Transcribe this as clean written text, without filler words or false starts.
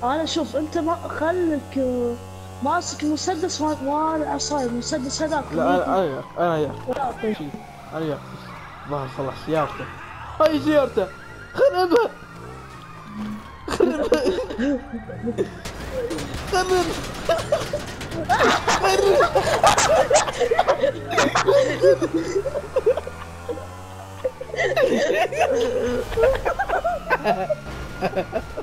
انا شوف انت ما خلك ماسك المسدس مال العصاية، المسدس هذاك لا اللي انا ياك يعطي. شيل. انا ياك ظهر خلاص سيارته. هاي سيارته. خربها. خربها. خرب. خرب.